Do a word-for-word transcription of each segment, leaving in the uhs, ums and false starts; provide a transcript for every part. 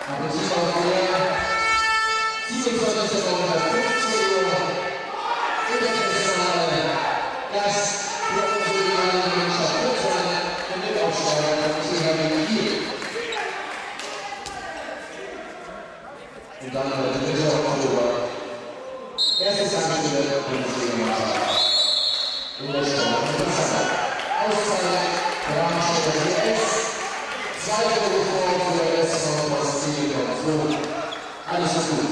Aber es ist auch der siebenundzwanzigsten November, fünfzehn Uhr, internationale Gast für unsere ehemalige Stadtputzer und Mitaufsteiger von T H W Kiel. Und dann der dritte Oktober, erstes Anspiel und Siegermannschaft. In der Stadt Auszeit, Rahmenstelle D S, zweite Rufform für S V Ostziel und so. Alles ist gut.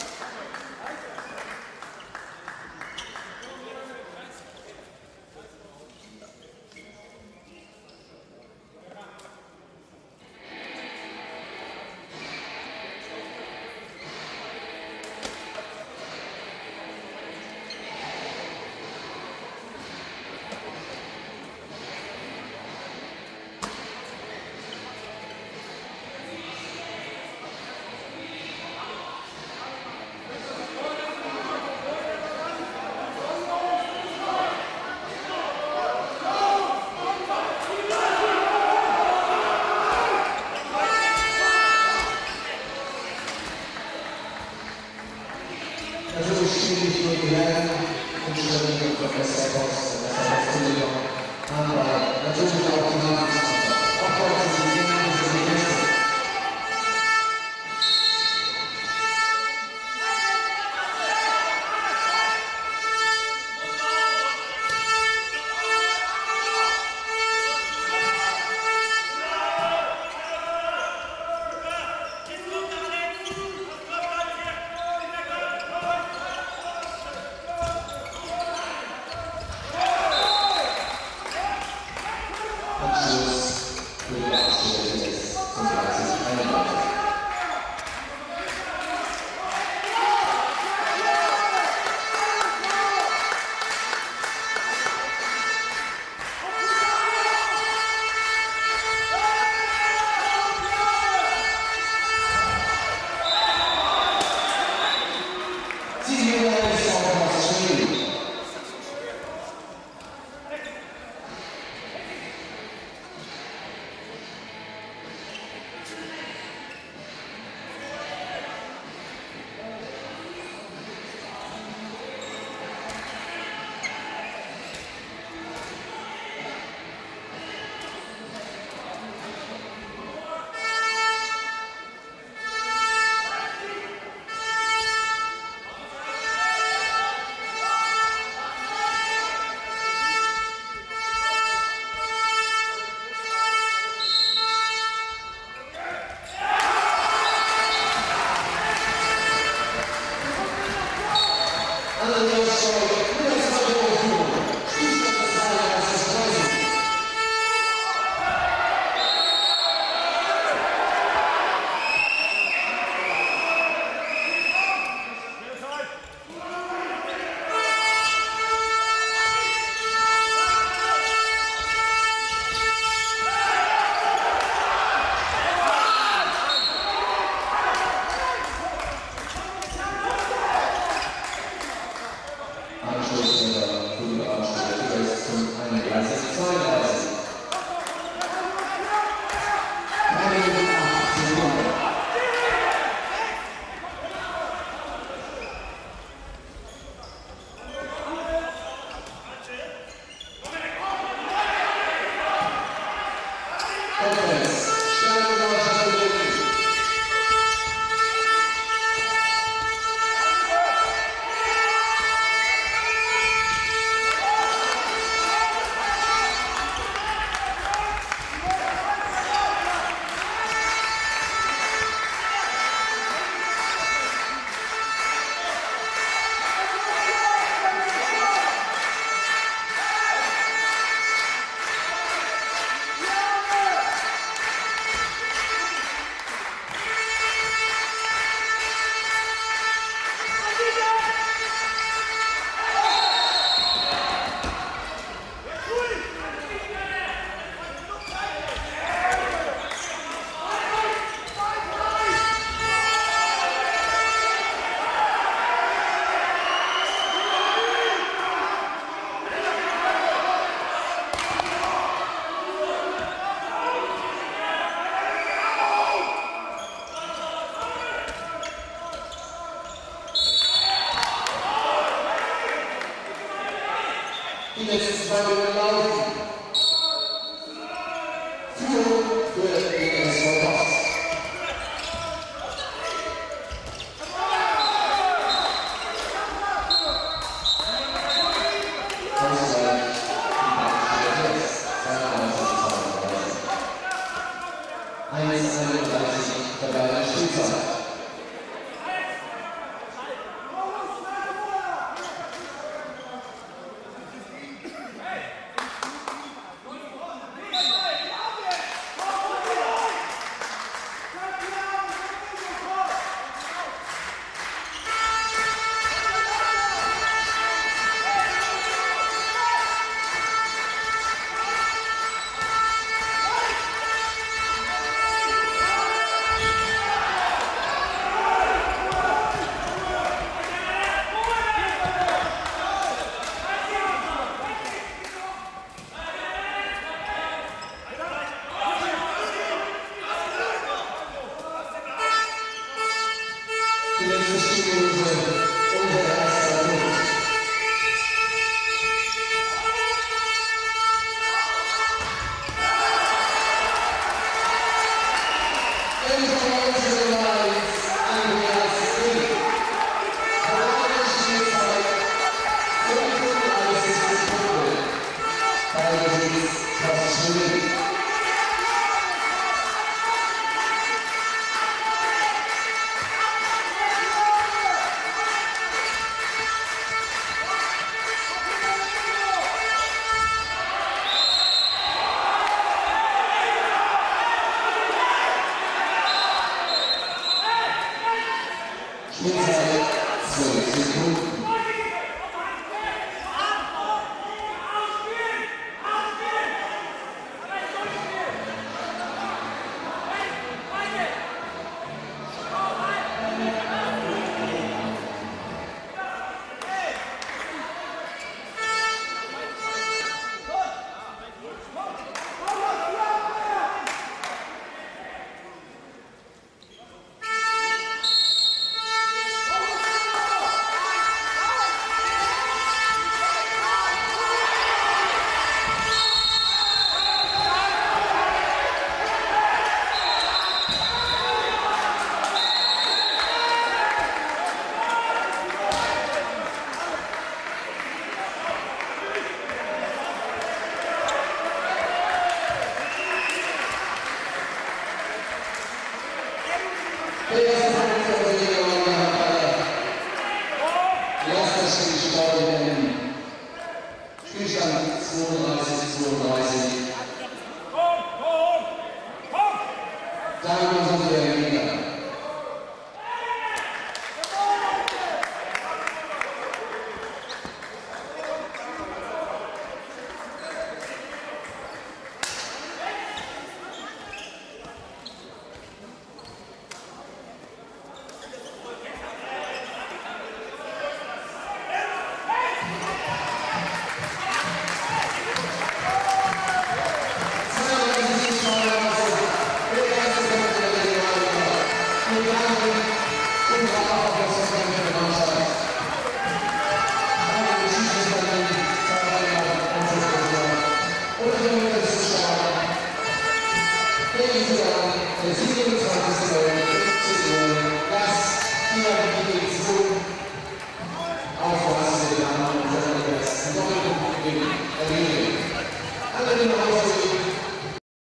Natürlich schwierig für die Herren und Studenten für Professor Post, Professor Postillon, aber natürlich auch die Nachwuchsmannschaft. Auch dort sind die Kinder, die sind die Gäste. eins einunddreißig dabei Spielzeit. Die letzte Spielminute, unser erster Punkt. Internationales Andreas Sieg. Gerade Spielzeit fünfunddreißig Sekunden. Ballbesitz fast schwierig. Spielzeit zwölf Sekunden. Der erste Punkt für die Region Erster Spielstand in Berlin. Spielstand zweiunddreißig zweiunddreißig. Damit sind wir im Liga. Der siebenundzwanzigste fünfzehn Uhr, das hier die Beziehung aufweisen, wir haben unsere Doppelpunkt gegen Berlin. Alle den Haus